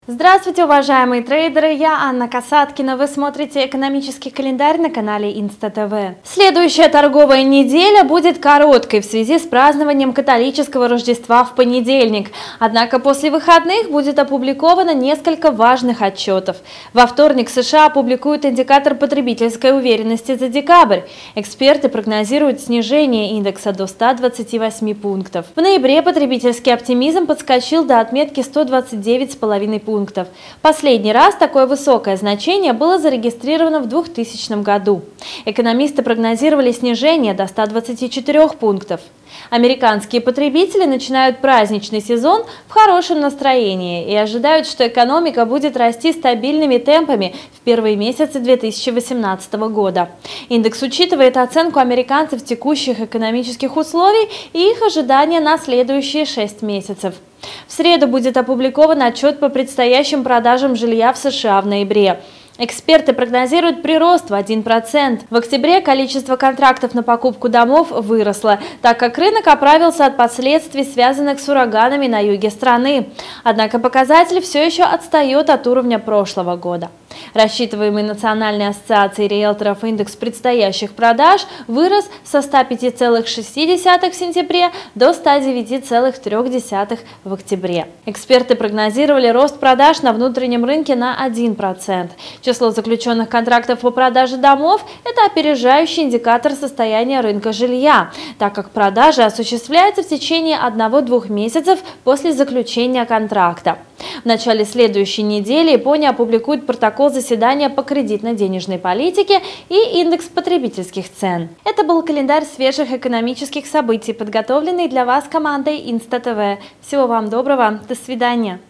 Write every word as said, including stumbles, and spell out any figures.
Здравствуйте, уважаемые трейдеры! Я Анна Касаткина. Вы смотрите экономический календарь на канале Инста ТВ. Следующая торговая неделя будет короткой в связи с празднованием католического Рождества в понедельник. Однако после выходных будет опубликовано несколько важных отчетов. Во вторник США опубликуют индикатор потребительской уверенности за декабрь. Эксперты прогнозируют снижение индекса до ста двадцати восьми пунктов. В ноябре потребительский оптимизм подскочил до отметки сто двадцать девять целых пять десятых пунктов. Последний раз такое высокое значение было зарегистрировано в двухтысячном году. Экономисты прогнозировали снижение до ста двадцати четырёх пунктов. Американские потребители начинают праздничный сезон в хорошем настроении и ожидают, что экономика будет расти стабильными темпами в первые месяцы две тысячи восемнадцатого года. Индекс учитывает оценку американцев текущих экономических условий и их ожидания на следующие шесть месяцев. В среду будет опубликован отчет по предстоящим продажам жилья в США в ноябре. Эксперты прогнозируют прирост в один процент. В октябре количество контрактов на покупку домов выросло, так как рынок оправился от последствий, связанных с ураганами на юге страны. Однако показатель все еще отстает от уровня прошлого года. Рассчитываемый Национальной ассоциацией риэлторов индекс предстоящих продаж вырос со ста пяти целых шести десятых в сентябре до ста девяти целых трёх десятых в октябре. Эксперты прогнозировали рост продаж на внутреннем рынке на один процент. Число заключенных контрактов по продаже домов – это опережающий индикатор состояния рынка жилья, так как продажи осуществляются в течение одного-двух месяцев после заключения контракта. В начале следующей недели Япония опубликует протокол заседания по кредитно-денежной политике и индекс потребительских цен. Это был календарь свежих экономических событий, подготовленный для вас командой Инста ТВ. Всего вам доброго, до свидания.